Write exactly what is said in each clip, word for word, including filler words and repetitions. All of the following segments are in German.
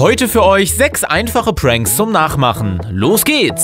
Heute für euch sechs einfache Pranks zum Nachmachen. Los geht's!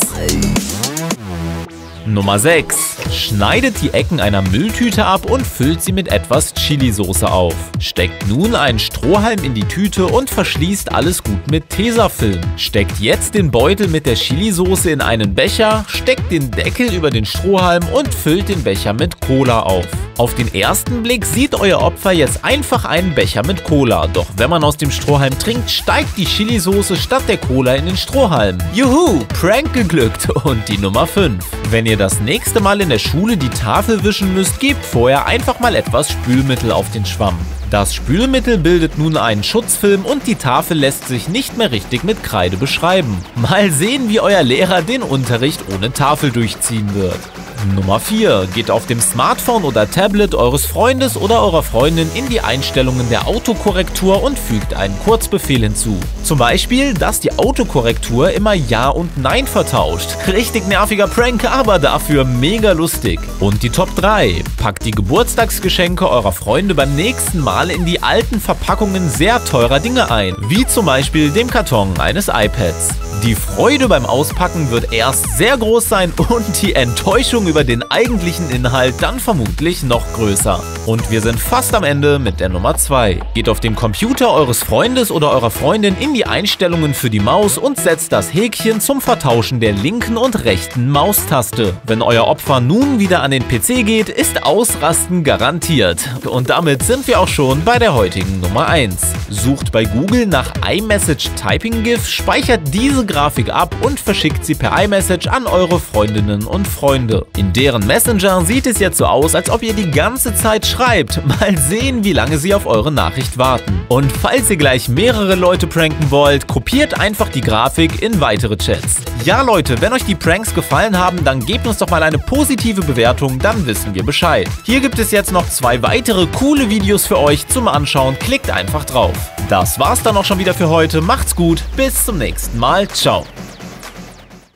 Nummer sechs. Schneidet die Ecken einer Mülltüte ab und füllt sie mit etwas Chilisauce auf. Steckt nun einen Strohhalm in die Tüte und verschließt alles gut mit Tesafilm. Steckt jetzt den Beutel mit der Chilisauce in einen Becher, steckt den Deckel über den Strohhalm und füllt den Becher mit Cola auf. Auf den ersten Blick sieht euer Opfer jetzt einfach einen Becher mit Cola, doch wenn man aus dem Strohhalm trinkt, steigt die Chilisauce statt der Cola in den Strohhalm. Juhu, Prank geglückt! Und die Nummer fünf. Wenn ihr das nächste Mal in der Schule die Tafel wischen müsst, gebt vorher einfach mal etwas Spülmittel auf den Schwamm. Das Spülmittel bildet nun einen Schutzfilm und die Tafel lässt sich nicht mehr richtig mit Kreide beschreiben. Mal sehen, wie euer Lehrer den Unterricht ohne Tafel durchziehen wird. Nummer vier. Geht auf dem Smartphone oder Tablet eures Freundes oder eurer Freundin in die Einstellungen der Autokorrektur und fügt einen Kurzbefehl hinzu. Zum Beispiel, dass die Autokorrektur immer Ja und Nein vertauscht. Richtig nerviger Prank, aber dafür mega lustig. Und die Top drei. Packt die Geburtstagsgeschenke eurer Freunde beim nächsten Mal in die alten Verpackungen sehr teurer Dinge ein, wie zum Beispiel dem Karton eines iPads. Die Freude beim Auspacken wird erst sehr groß sein und die Enttäuschung über den eigentlichen Inhalt dann vermutlich noch größer. Und wir sind fast am Ende mit der Nummer zwei. Geht auf dem Computer eures Freundes oder eurer Freundin in die Einstellungen für die Maus und setzt das Häkchen zum Vertauschen der linken und rechten Maustaste. Wenn euer Opfer nun wieder an den P C geht, ist Ausrasten garantiert. Und damit sind wir auch schon bei der heutigen Nummer eins. Sucht bei Google nach iMessage Typing GIF, speichert diese Grafik ab und verschickt sie per iMessage an eure Freundinnen und Freunde. In deren Messenger sieht es jetzt so aus, als ob ihr die ganze Zeit schreibt. Mal sehen, wie lange sie auf eure Nachricht warten. Und falls ihr gleich mehrere Leute pranken wollt, kopiert einfach die Grafik in weitere Chats. Ja Leute, wenn euch die Pranks gefallen haben, dann gebt uns doch mal eine positive Bewertung, dann wissen wir Bescheid. Hier gibt es jetzt noch zwei weitere coole Videos für euch zum Anschauen, klickt einfach drauf. Das war's dann auch schon wieder für heute, macht's gut, bis zum nächsten Mal, ciao.